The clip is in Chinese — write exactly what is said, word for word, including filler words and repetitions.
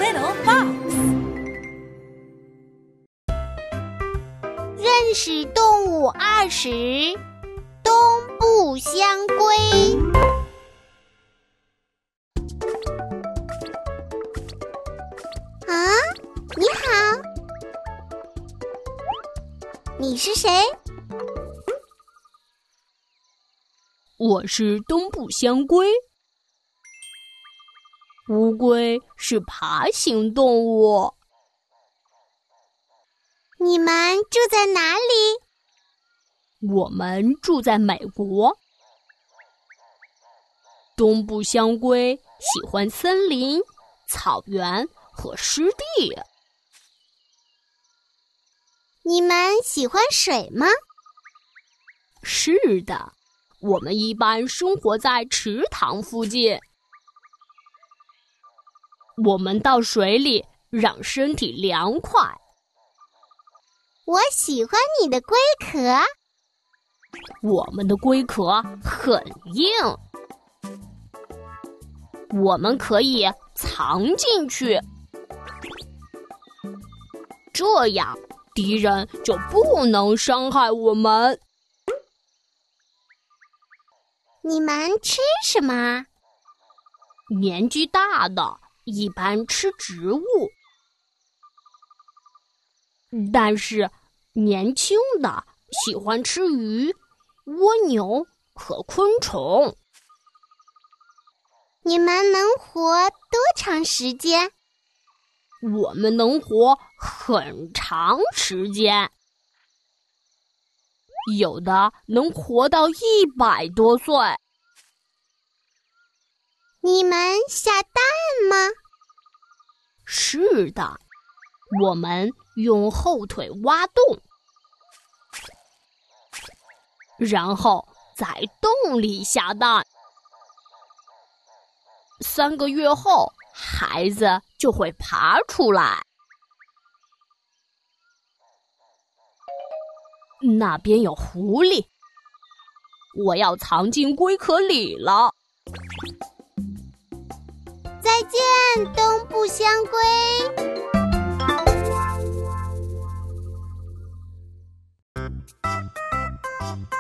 little fox. 认识动物二十，东部香龟。啊，你好，你是谁？ 我是东部香龟。乌龟是爬行动物。 你们住在哪里？ 我们住在美国。东部香龟喜欢森林、草原和湿地。 你们喜欢水吗？ 是的，我们一般生活在池塘附近。我们到水里让身体凉快。 我喜欢你的龟壳。 我们的龟壳很硬，我们可以藏进去，这样敌人就不能伤害我们。 你们吃什么？ 年纪大的一般吃植物，但是年轻的喜欢吃鱼、蜗牛和昆虫。 你们能活多长时间？ 我们能活很长时间，有的能活到一百多岁。 你们下蛋吗？ 是的，我们用后腿挖洞，然后在洞里下蛋。三个月后，孩子就会爬出来。那边有狐狸，我要藏进龟壳里了。 再见，东部香龟。